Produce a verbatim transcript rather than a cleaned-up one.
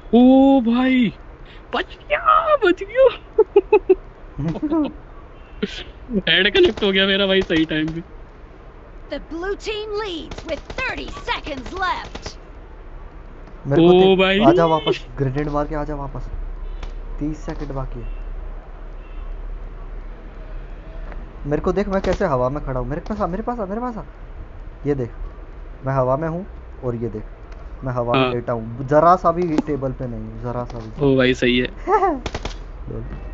ओ भाई, बच गया बच गया। हेड कनेक्ट हो गया मेरा भाई सही टाइम पे। The blue team leads with thirty seconds left. मेरे ओ को देख, भाई, आजा वापस, ग्रेनेड मार के आजा वापस। तीस सेकंड बाकी है। मेरे को देख, मैं कैसे हवा में खड़ा हूँ। मेरे पास आ, मेरे पास आ, मेरे पास आ। ये देख, मैं हवा में हूँ। और ये देख, मैं हवा में हाँ। लेटा हूँ, जरा सा भी टेबल पे नहीं हूँ, जरा सा ओ भाई सही है। भी।